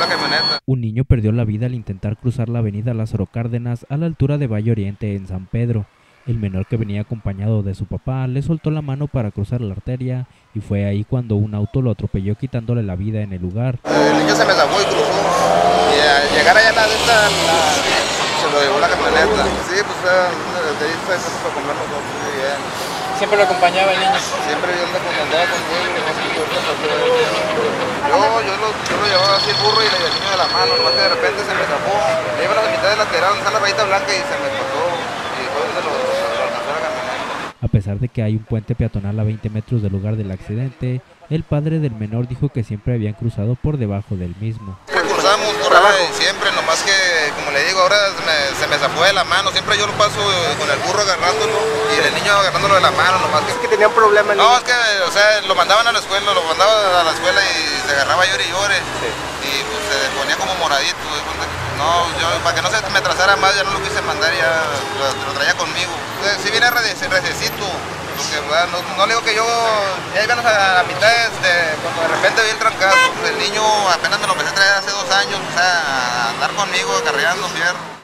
camioneta. Un niño perdió la vida al intentar cruzar la avenida Lázaro Cárdenas a la altura de Valle Oriente en San Pedro. El menor, que venía acompañado de su papá, le soltó la mano para cruzar la arteria y fue ahí cuando un auto lo atropelló, quitándole la vida en el lugar. El niño se me zafó y cruzó, y al llegar allá se lo llevó la camioneta. Sí, pues de ahí fue para comer nosotros, muy bien. ¿Siempre lo acompañaba el niño? Siempre yo andaba conmigo, yo lo llevaba así el burro y el niño de la mano, nomás que de repente se me zafó. Le iban a la mitad de lateral, donde está la rayita blanca, y se me pasó, y fue donde lo alcanzó la camioneta. A pesar de que hay un puente peatonal a 20 metros del lugar del accidente, el padre del menor dijo que siempre habían cruzado por debajo del mismo. Cruzamos por ahí siempre, nomás que, como le digo, ahora se me zafó de la mano. Siempre yo lo paso con el burro agarrándolo y el niño agarrándolo de la mano, nomás que... ¿Es que tenían problemas? No, es que, o sea, lo mandaban a la escuela, y se agarraba llore y llore. Sí. Y pues se ponía como moradito. No, yo, para que no se me trazara más, ya no lo quise mandar, ya lo traía conmigo. Si viene rececito. Porque, bueno, no le digo que yo, ya íbamos a la mitad, cuando de repente vi el trancazo, el niño apenas me lo empecé a traer hace 2 años, o sea, a andar conmigo, acarreando fierro.